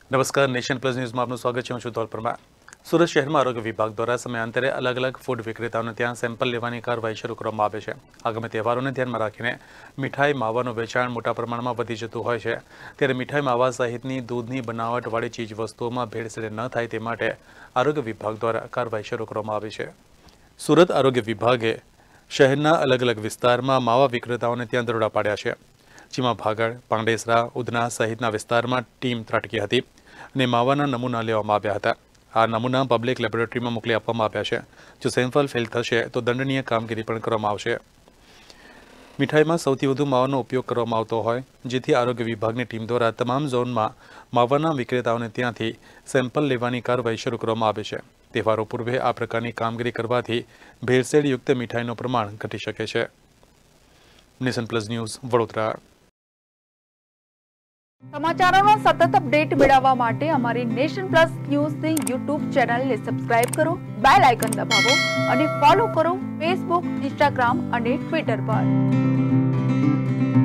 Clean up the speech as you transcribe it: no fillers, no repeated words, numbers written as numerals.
नमस्कार, nation plus news में आपનું સ્વાગત છે। હું છું ધોલ પરમાર। સુરત શહેરમાં આરોગ્ય વિભાગ દ્વારા સમયાંતરે અલગ અલગ ફૂડ વિક્રેતાઓને ત્યાં સેમ્પલ લેવાની કાર્યવાહી શરૂ કરવામાં આવે છે। આગામી તહેવારોને ધ્યાનમાં રાખીને મીઠાઈ માવાનું વેચાણ મોટા પ્રમાણમાં વધી જતું હોય છે, ત્યારે મીઠાઈ માવા સહિતની દૂધની બનાવટવાળી ચીજ વસ્તુઓમાં ભેળસેળ ન થાય તે માટે આરોગ્ય વિભાગ દ્વારા કાર્યવાહી શરૂ કરવામાં આવી છે। સુરત આરોગ્ય વિભાગે શહેરના અલગ અલગ વિસ્તારમાં માવા વિક્રેતાઓને ત્યાં દરોડા પાડ્યા છે, જેમાં ભાગળ, પાંડેસરા, ઉધના સહિતના વિસ્તારમાં ટીમ ત્રાટકી હતી અને માવાના નમૂના લેવામાં આવ્યા હતા। આ નમૂના પબ્લિક લેબોરેટરીમાં મોકલી આપવામાં આવ્યા છે। જો સેમ્પલ ફેલ થશે તો દંડનીય કામગીરી પણ કરવામાં આવશે। મીઠાઈમાં સૌથી વધુ માવાનો ઉપયોગ કરવામાં આવતો હોય, જેથી આરોગ્ય વિભાગની ટીમ દ્વારા તમામ ઝોનમાં માવાના વિક્રેતાઓને ત્યાંથી સેમ્પલ લેવાની કાર્યવાહી શરૂ કરવામાં આવી છે। તહેવારો પૂર્વે આ પ્રકારની કામગીરી કરવાથી ભેળસેળયુક્ત મીઠાઈનું પ્રમાણ ઘટી શકે છે। Nation plus news, Vadodara. समाचारों सतत अपडेट मेळववा माटे अमारी नेशन प्लस न्यूज़ ની YouTube चैनल ने सब्सक्राइब करो, बेल आइकन दबावो અને ફોલો કરો Facebook, Instagram અને Twitter पर।